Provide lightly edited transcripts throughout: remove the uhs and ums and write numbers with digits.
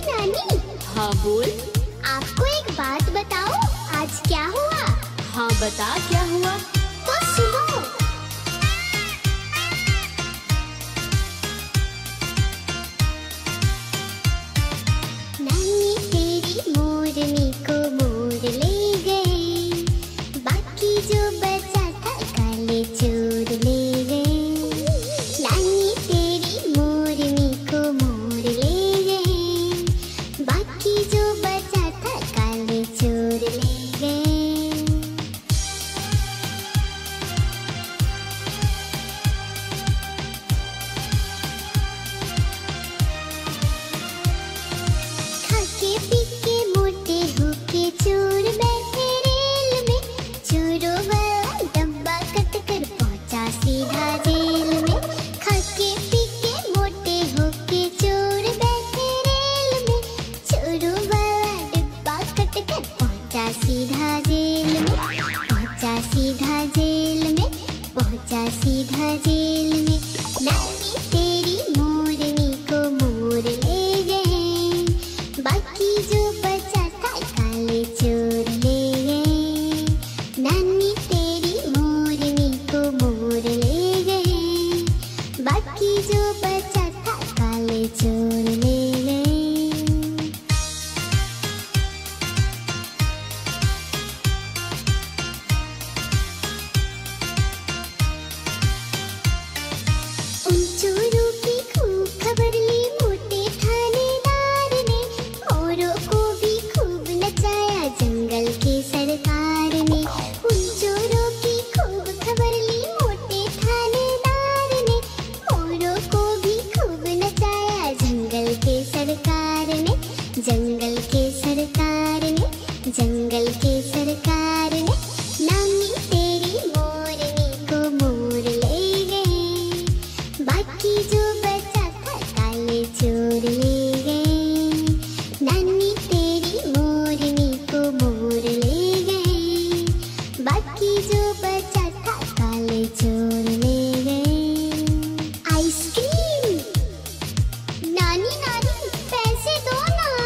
नानी। हाँ बोल। आपको एक बात बताओ, आज क्या हुआ? हाँ बता क्या हुआ। तो सुनो। नानी तेरी मोरनी को मोर ले गए, बाकी जो बचा था काले चोर ले गए। नानी तेरी मोरनी को मोर ले गए, बाकी जो बचा था काले चोर ले गए। खाके पीके मोटे होके चोर बैठे रेल में, चोरों वाला डब्बा कट कर पहुंचा सीधा जेल में। खाके पीके मोटे होके चोर बैठे रेल में, चोरों वाला डब्बा कट कर पहुंचा सीधा जेल में। पहुंचा सीधा जेल में, पहुंचा सीधा जेल में। नानी तेरी मोरनी को मोर ले गए, बाकी जो बचा था काले चोर ले गए। नानी तेरी मोरनी को मोर ले गए, बाकी जो बचा था काले चोर ले गए। उन चोरों की खूब खबर ली मोटे थानेदार ने, मोरों को भी खूब नचाया जंगल के सरकार ने। उन चोरों की खूब खबर ली मोटे थानेदार ने, मोरों को भी खूब नचाया जंगल के सरकार ने। जंगल के सरकार ने, जंगल के सरकार ने। नानी तेरी मोरनी को मोर ले गए, बाकी जो बचा था काले चोर ले गए। नानी तेरी मोरनी को मोर ले गए, बाकी जो बचा था काले चोर ले गए। आइसक्रीम। नानी नानी पैसे दो ना,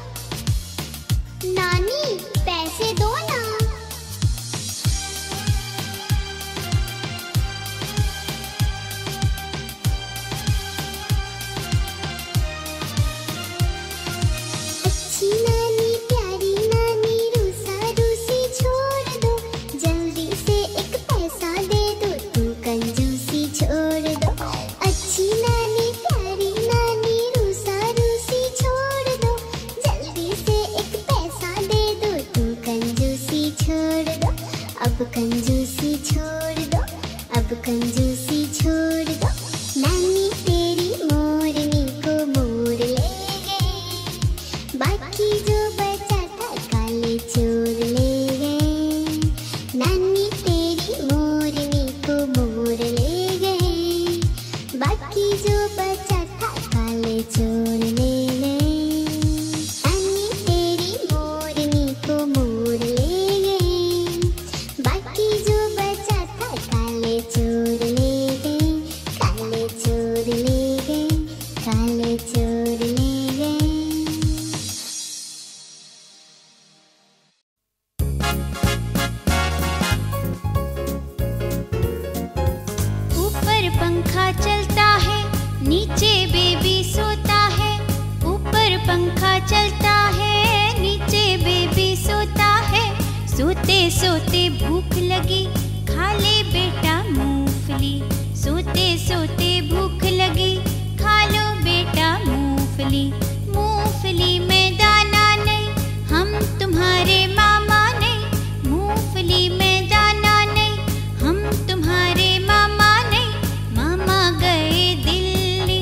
नानी पैसे दो ना। अच्छी नानी प्यारी नानी रूसा रूसी छोड़ दो, जल्दी से एक पैसा दे दो, तू कंजूसी छोड़ दो। अच्छी नानी प्यारी नानी रूसा रूसी छोड़ दो, जल्दी से एक पैसा दे दो, तू कंजूसी छोड़ दो। अब कंजूसी छोड़ दो, अब कंजूसी छोड़ दो। नानी तेरी मोरनी को मोर ले गए, बाकी जो बचा था काले चोर ले गए। नानी तेरी मोरनी को मोर ले गए, बाकी जो बचा था काले चोर ले गए। नानी तेरी मोरनी को मोर ले गए, बाकी जो बचा था काले चोर ले गए। काले चोर ले गए, काले चोर ले गए। ऊपर पंखा चलता है, नीचे बेबी सोता है। ऊपर पंखा चलता है, नीचे बेबी सोता है। सोते सोते भूख लगी, खा ले बेटा मूंगफली। सोते सोते भूख लगी, खा लो बेटा मूंगफली। मूंगफली में दाना नहीं, हम तुम्हारे मामा नहीं। मूंगफली में दाना नहीं, हम तुम्हारे मामा नहीं। मामा गए दिल्ली,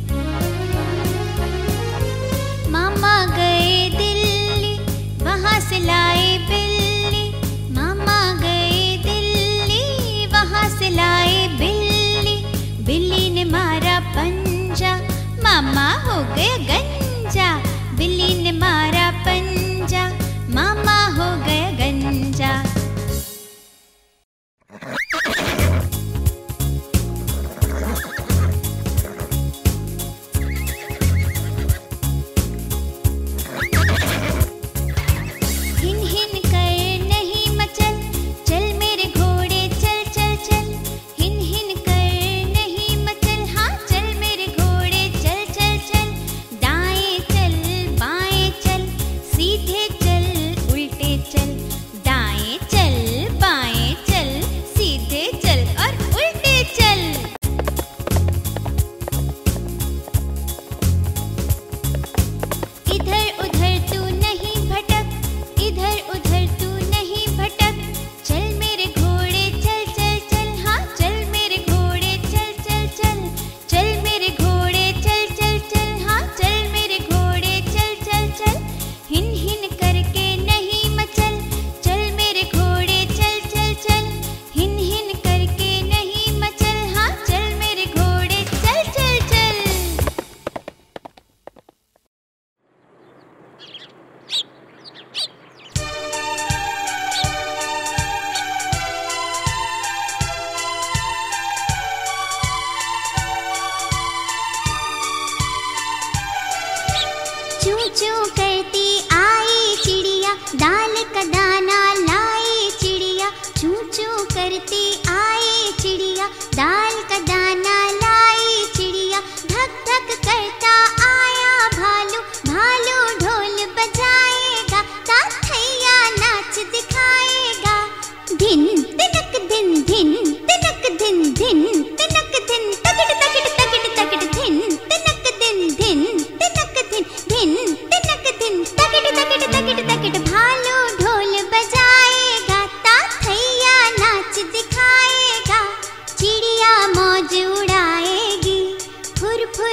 मामा गए दिल्ली, वहाँ से लाए बिल्ली। मामा गए दिल्ली, वहाँ से लाए बिल्ली। बिल्ली ने मारा पंजा, मामा हो गया गंजा। बिल्ली ने मारा पंजा, मामा हो गया गंजा।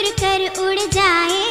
उड़ कर उड़ जाए,